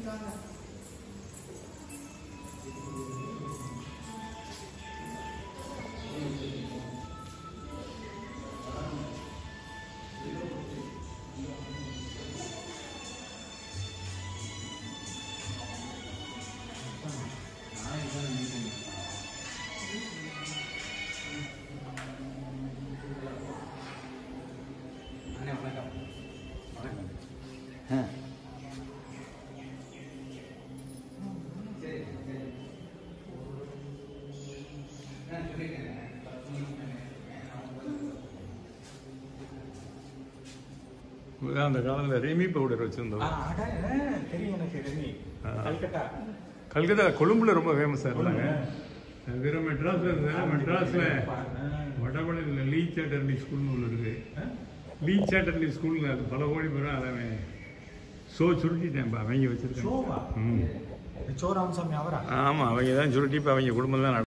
அந்த காலத்தில் ரெமி பவுடர் வச்சுருந்தோம். கல்கத்தா கொழும்புல ரொம்ப ஃபேமஸாக இருந்தாங்க. வெறும் மெட்ராஸில் இருந்தாங்க. மெட்ராஸில் வடபழனியில் லீ சாட்டர்லி ஸ்கூல்னு ஒன்று இருக்குது. லீ சாட்டர்லி ஸ்கூல்னு அது பல கோடி பேரும் அதை சுருட்டிட்டேன். அவங்க வச்சுருக்கேன். ஆமாம், அவங்க தான் சுருட்டி இப்போ அவங்க குடும்பம் தான்